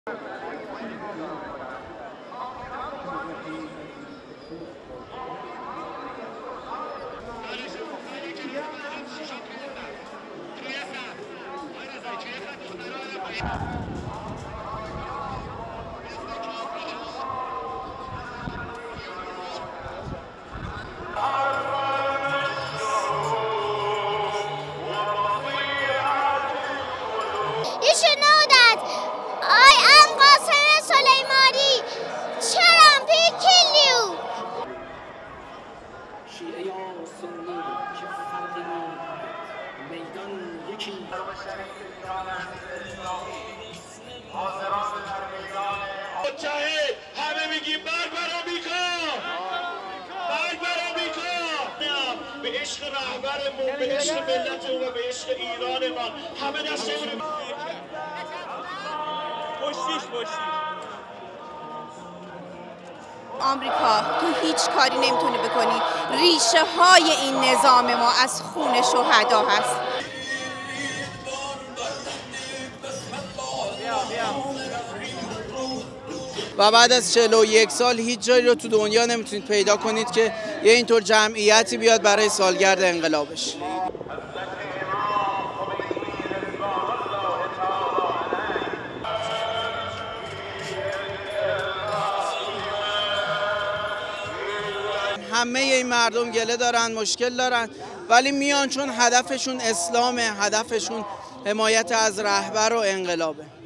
You should know that I am Qasem Soleimani. Trump, he kill you. همه میگیم بربرا بیکار، بربرا بیکار. به عشق رهبرمون، به عشق ملتمون و به عشق ایرانمان همه دستمون پشتیش باشیم. آمریکا تو هیچ کاری نمیتونی بکنی. ریشه های این نظام ما از خون شهدا هست. و بعد از 41 سال هیچ جایی رو تو دنیا نمیتونید پیدا کنید که یه اینطور جمعیتی بیاد برای سالگرد انقلابش. همه این مردم گله دارن، مشکل دارن، ولی میان چون هدفشون اسلامه، هدفشون حمایت از رهبر و انقلابه.